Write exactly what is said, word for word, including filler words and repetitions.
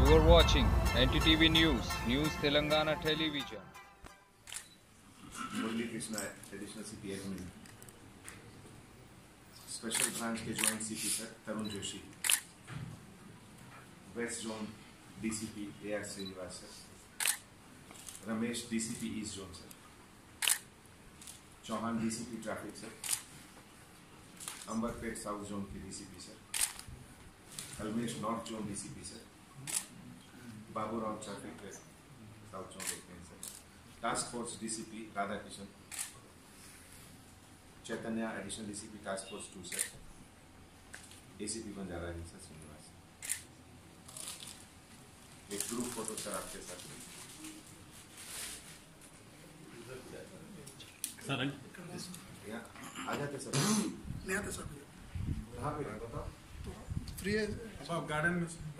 You are watching N T T V News, News Telangana Television. Murali Krishna additional CP admin, special branch के joint CP sir Tarun Joshi, west zone DCP A R Srinivas sir, Ramesh DCP east zone sir, Chauhan DCP traffic sir, Amberpet south zone के DCP sir, Kalmesh north zone DCP sir, Baburao traffic south zone देखते हैं sir, task force DCP Radhakishan, Chaitanya additional DCP task force two sir, ACP Banjara Hills sir Srinivas. एक group photo sir आपके साथ sir आ जाते sir. नहीं आते sir. कहाँ पे बताओ। फ्री है गार्डन में।